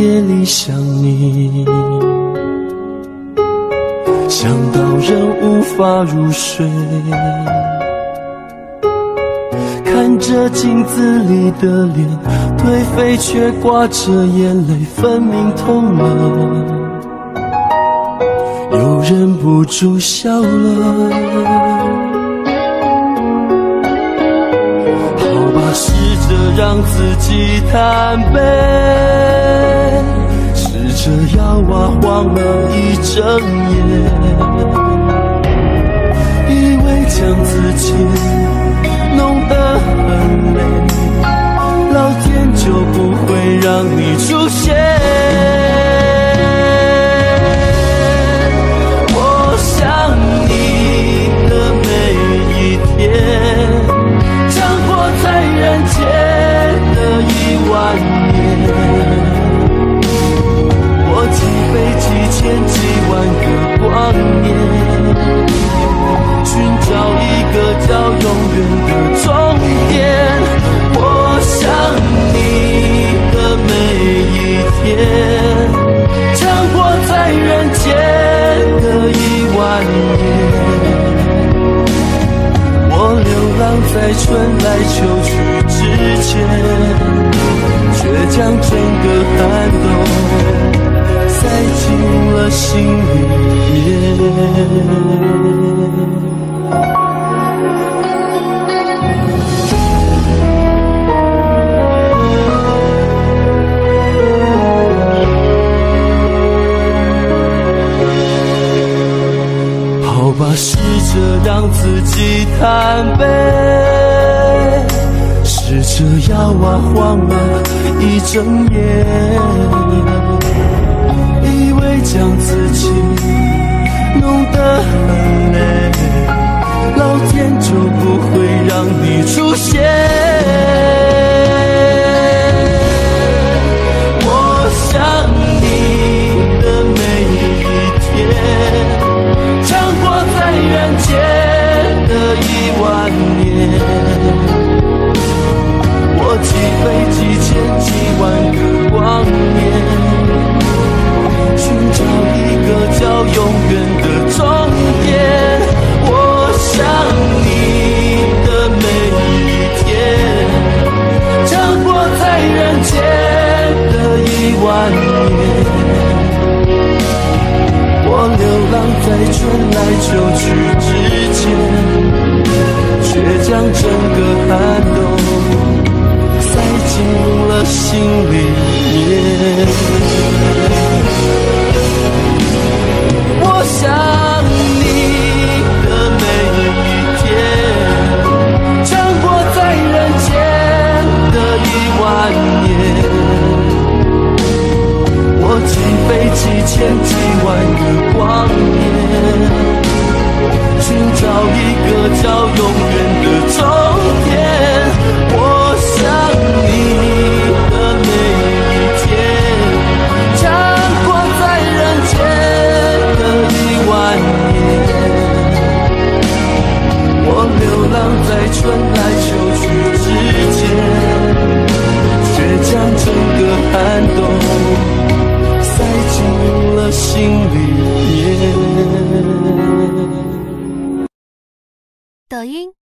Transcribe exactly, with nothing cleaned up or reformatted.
夜里想你，想到人无法入睡，看着镜子里的脸，颓废却挂着眼泪，分明痛了，又忍不住笑了。好吧，试着让自己坦白，试着摇啊晃了一整夜，以为将自己弄得很累，老天就不会让你出现。我想你的每一天，像活在人间的一万年。我几杯几千几万个光年，寻找一个叫永远的终点。我想你的每一天，像活在人间的一万年。我流浪在春来秋去之间，却将整个寒冬塞进了心里面。好吧，试着让自己坦白，试着摇啊晃啊一整夜，以为将自己弄得很累，老天就不会让你出现。我想你的每一天，像活在人间的一万年。我几杯几千几万个光年，寻找一个叫永远的终点。我想你的每一天，像活在人间的一万年。我流浪在春来秋去之间，却将整个寒冬塞进了心里面。我想你的每一天，像活在人间的一万年。我几杯几千几万个光年，寻找一个叫永远的终点。我想你的每一天，像活在人间的一万年。我流浪在春来秋去之间，却将整个寒冬塞进了心里面。 抖音。